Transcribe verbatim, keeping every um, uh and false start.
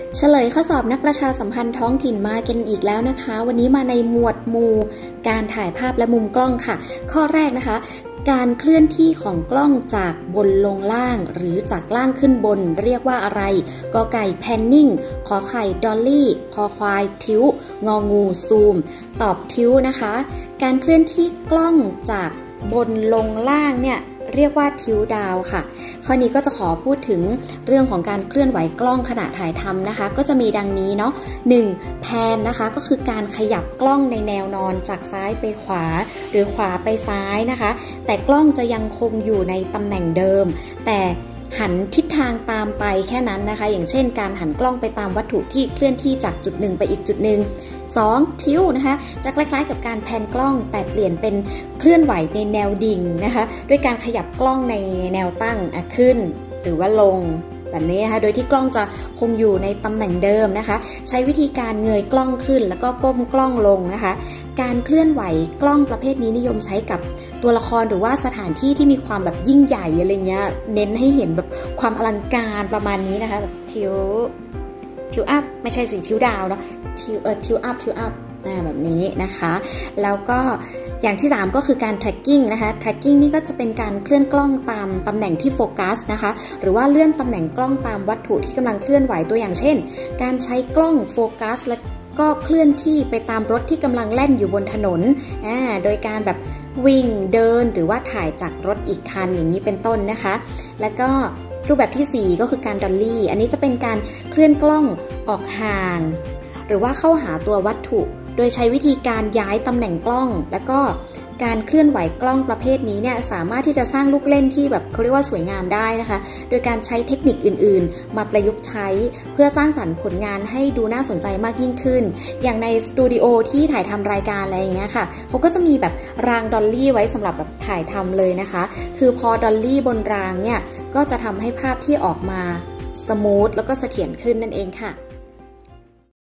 เฉลยข้อสอบนักประชาสัมพันธ์ท้องถิ่นมากันอีกแล้วนะคะวันนี้มาในหมวดหมู่การถ่ายภาพและมุมกล้องค่ะข้อแรกนะคะการเคลื่อนที่ของกล้องจากบนลงล่างหรือจากล่างขึ้นบนเรียกว่าอะไรกอไก่แพนนิ่งขอไข่ดอลลี่คอควายทิวงองูซูมตอบทิวนะคะการเคลื่อนที่กล้องจากบนลงล่างเนี่ยเรียกว่าทิวดาวค่ะข้อนี้ก็จะขอพูดถึงเรื่องของการเคลื่อนไหวกล้องขณะถ่ายทำนะคะก็จะมีดังนี้เนาะหนึ่งแพนนะคะก็คือการขยับกล้องในแนวนอนจากซ้ายไปขวาหรือขวาไปซ้ายนะคะแต่กล้องจะยังคงอยู่ในตำแหน่งเดิมแต่หันทิศทางตามไปแค่นั้นนะคะอย่างเช่นการหันกล้องไปตามวัตถุที่เคลื่อนที่จากจุดหนึ่งไปอีกจุดหนึ่งสองทิวนะคะจะคล้ายๆกับการแพนกล้องแต่เปลี่ยนเป็นเคลื่อนไหวในแนวดิ่งนะคะด้วยการขยับกล้องในแนวตั้งขึ้นหรือว่าลงแบบนี้นะคะโดยที่กล้องจะคงอยู่ในตำแหน่งเดิมนะคะใช้วิธีการเงยกล้องขึ้นแล้วก็ก้มกล้องลงนะคะการเคลื่อนไหวกล้องประเภทนี้นิยมใช้กับตัวละครหรือว่าสถานที่ที่มีความแบบยิ่งใหญ่อะไรเงี้ยเน้นให้เห็นแบบความอลังการประมาณนี้นะคะแบบทิวทิวอัพไม่ใช่สิทิวดาวเนาะทิวเออทิวอัพทิวอัพแบบนี้นะคะแล้วก็อย่างที่สามก็คือการ tracking นะคะ tracking นี่ก็จะเป็นการเคลื่อนกล้องตามตำแหน่งที่โฟกัสนะคะหรือว่าเลื่อนตำแหน่งกล้องตามวัตถุที่กำลังเคลื่อนไหวตัวอย่างเช่นการใช้กล้องโฟกัสและก็เคลื่อนที่ไปตามรถที่กำลังแล่นอยู่บนถนนอ่าโดยการแบบวิ่งเดินหรือว่าถ่ายจากรถอีกคันอย่างนี้เป็นต้นนะคะแล้วก็รูปแบบที่สี่ก็คือการดอลลี่อันนี้จะเป็นการเคลื่อนกล้องออกห่างหรือว่าเข้าหาตัววัตถุโดยใช้วิธีการย้ายตำแหน่งกล้องแล้วก็การเคลื่อนไหวกล้องประเภทนี้เนี่ยสามารถที่จะสร้างลูกเล่นที่แบบเขาเรียกว่าสวยงามได้นะคะโดยการใช้เทคนิคอื่นๆมาประยุกต์ใช้เพื่อสร้างสรรค์ผลงานให้ดูน่าสนใจมากยิ่งขึ้นอย่างในสตูดิโอที่ถ่ายทำรายการอะไรอย่างเงี้ยค่ะเขาก็จะมีแบบรางดอลลี่ไว้สำหรับแบบถ่ายทำเลยนะคะคือพอดอลลี่บนรางเนี่ยก็จะทำให้ภาพที่ออกมาสมูทแล้วก็เสถียรขึ้นนั่นเองค่ะ